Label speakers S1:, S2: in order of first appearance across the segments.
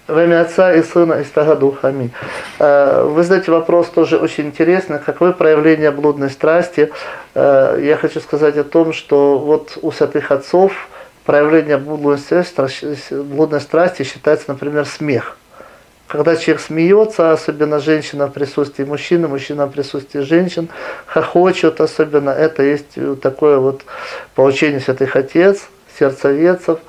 S1: Во имя Отца и Сына и Святого Духа. Аминь. Вы знаете, вопрос тоже очень интересный. Какое проявление блудной страсти? Я хочу сказать о том, что вот у святых отцов проявление блудной страсти считается, например, смех. Когда человек смеется, особенно женщина в присутствии мужчины, мужчина в присутствии женщин, хохочет особенно, это есть такое вот поучение святых отец, сердцеведцев.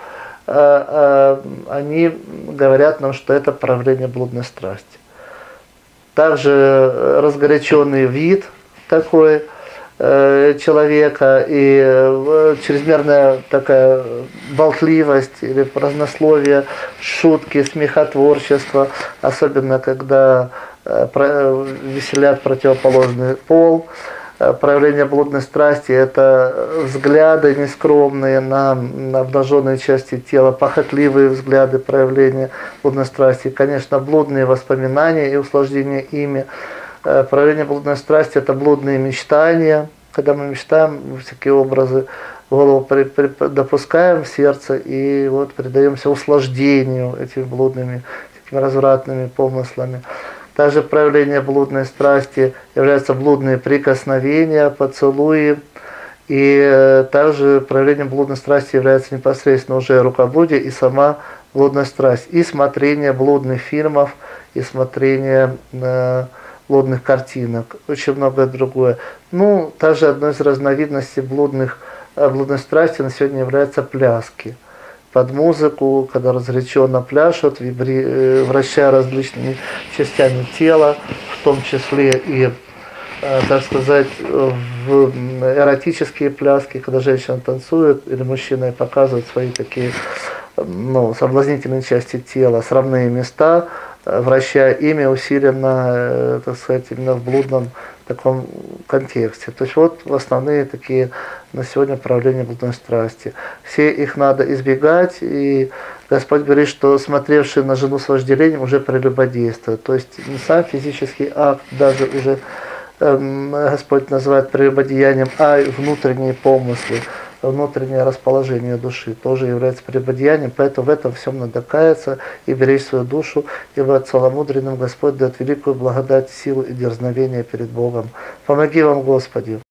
S1: Они говорят нам, что это проявление блудной страсти. Также разгоряченный вид такой человека и чрезмерная такая болтливость или празднословие, шутки, смехотворчество, особенно когда веселят противоположный пол. Проявление блудной страсти – это взгляды нескромные на обнаженные части тела, похотливые взгляды, проявления блудной страсти. И, конечно, блудные воспоминания и услаждение ими. Проявление блудной страсти – это блудные мечтания, когда мы мечтаем, всякие образы в голову допускаем в сердце и вот предаемся услаждению этими блудными, такими развратными помыслами. Также проявление блудной страсти являются блудные прикосновения, поцелуи. И также проявлением блудной страсти является непосредственно уже рукоблудие и сама блудная страсть. И смотрение блудных фильмов, и смотрение блудных картинок, очень многое другое. Ну, также одной из разновидностей блудной страсти на сегодня являются пляски. Под музыку, когда разгоряченно пляшут, вращая различными частями тела, в том числе и, так сказать, в эротические пляски, когда женщина танцует или мужчина показывает свои такие соблазнительные части тела, срамные места, вращая ими усиленно, так сказать, именно в блудном таком контексте. То есть вот основные такие на сегодня проявления блудной страсти. Все их надо избегать, и Господь говорит, что смотревший на жену с вожделением уже прелюбодействует. То есть не сам физический акт, даже уже Господь называет прелюбодеянием, а и внутренние помыслы, внутреннее расположение души тоже является прелюбодеянием, поэтому в этом всем надо каяться и беречь свою душу, ибо целомудренным Господь дает великую благодать, силу и дерзновение перед Богом. Помоги вам, Господи!